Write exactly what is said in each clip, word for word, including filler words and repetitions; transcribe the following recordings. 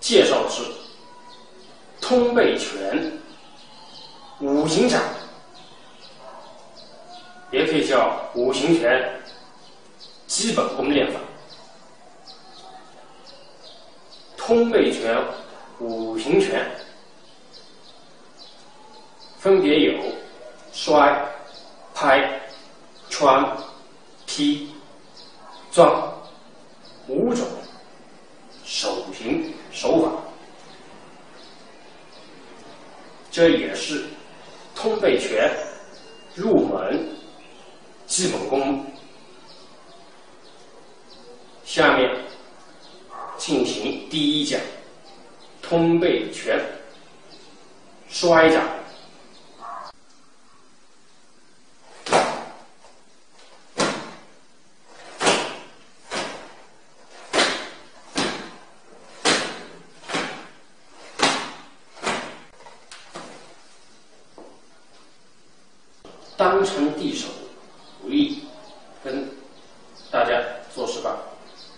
介绍的是通背拳五行掌，也可以叫五行拳基本功练法。通背拳五行拳分别有摔、拍、穿、劈、撞五种手型手法，这也是通背拳入门基本功。下面进行第一讲通背拳摔掌。当成地手武力跟大家做示范。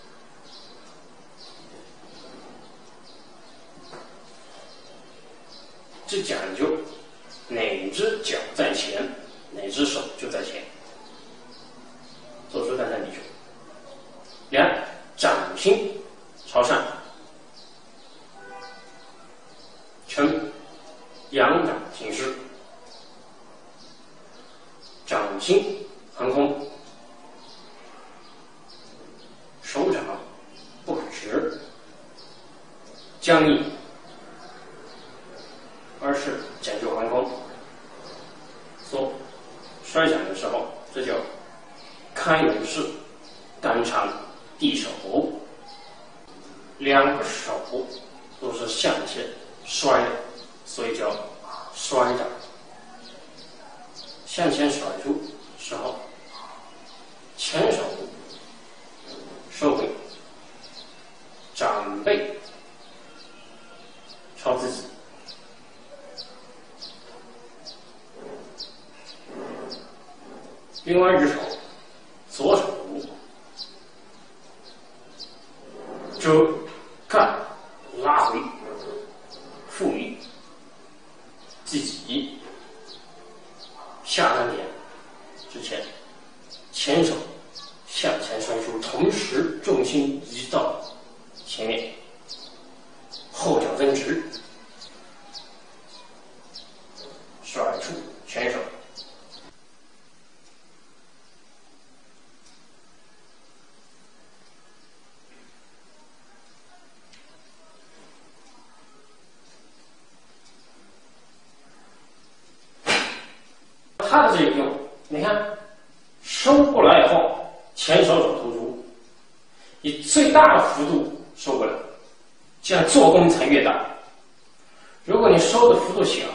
这讲究哪只脚在前，哪只手就在前，做出单单地手。两，掌心朝上，呈仰掌形式。掌心横空，手掌不可直僵硬，而是讲究横空。所摔掌的时候，这叫开门式当场地手，两个手都是向前摔的，所以叫摔掌。向前甩出时候，前手收回，掌背朝自己，另外一只手左手遮干拉回，赋予自己下丹田之前，前手向前甩出，同时重心移到前面，后脚增直，甩出前手。它的这个用，你看收过来以后，前手肘突出，以最大的幅度收过来，这样做功才越大。如果你收的幅度小，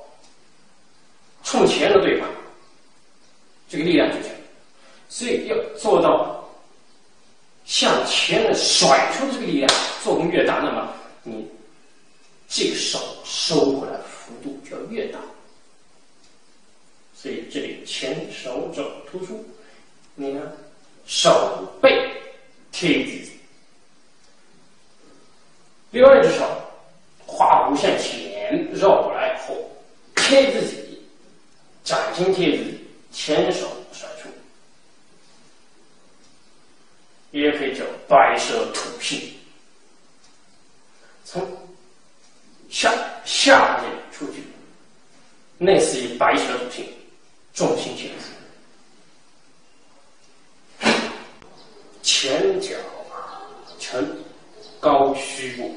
冲前的对方，这个力量就强。所以要做到向前的甩出这个力量，做功越大，那么你这个手收过来的幅度就要越大。所以这里前手肘突出，你看手背贴自己，另外一只手画弧向前绕过来后贴自己，掌心贴自己，前手甩出，也可以叫白蛇吐信，从下下面出去，类似于白蛇吐信。重心前进，前脚呈高虚步，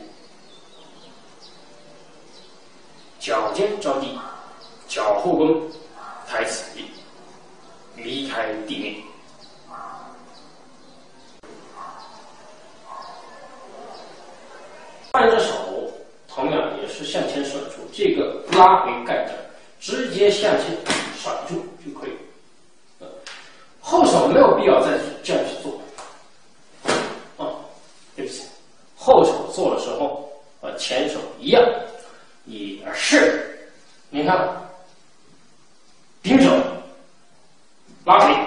脚尖着地，脚后跟抬起，离开地面。换只手同样也是向前甩出，这个拉回盖着，直接向前甩出就可以。后手没有必要再这样去做。啊，对不起，后手做的时候和前手一样，也是，你看，平手拉回，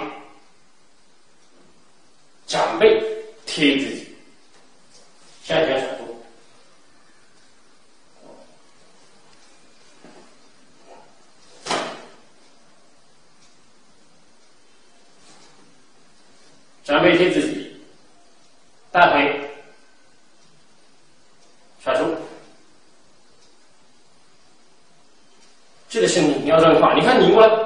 掌背贴自己，向前甩出， 推推自己，大腿甩出。这个身体你要这样画，你看拧过来，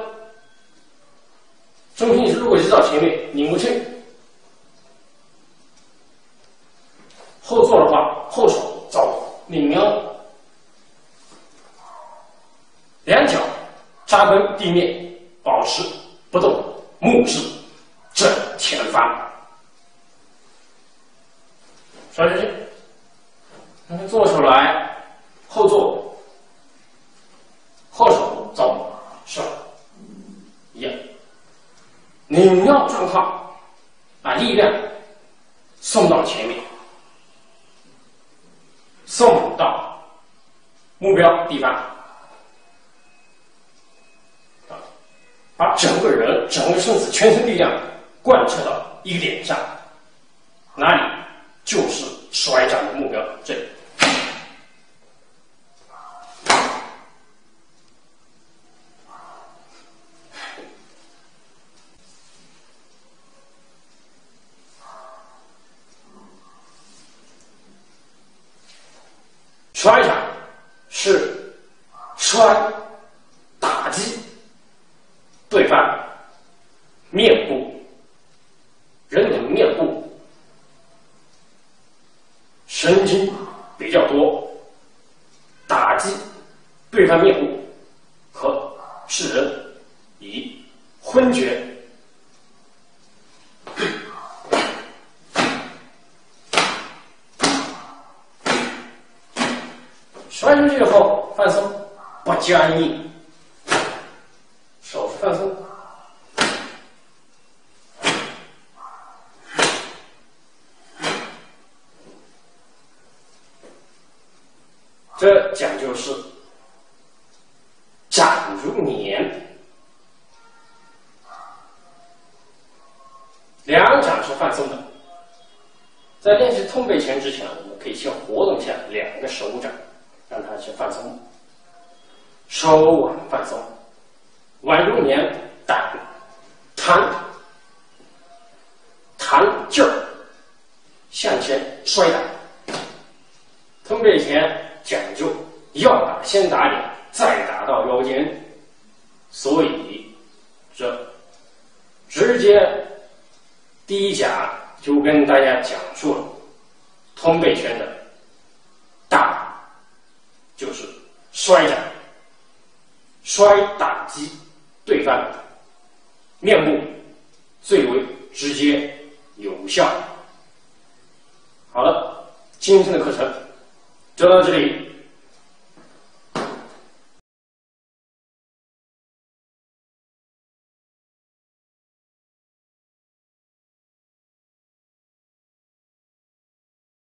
中心如果是到前面拧过去，后坐的话，后手找拧腰，两脚扎根地面，保持不动，目视正前方，甩出去。做出来，后坐，后手走，甩，一样。拧腰状况，把力量送到前面，送到目标地方，把整个人、整个身子、全身力量贯彻到一个点上，哪里就是摔掌的目标，这里。摔掌是摔打击对方面部，人的面部神经比较多，打击对方面部可使人以昏厥。摔出去以后放松，不僵硬，手放松。这讲究是掌如年，两掌是放松的。在练习通背拳之前，我们可以先活动一下两个手掌。让它去放松，手腕放松，腕如年，弹弹弹劲儿，向前摔打。通背拳讲究要打先打脸，再打到腰间，所以这直接第一讲就跟大家讲述了通背拳的大。就是摔掌，摔打击对方面部最为直接有效。好了，今天的课程就到这里。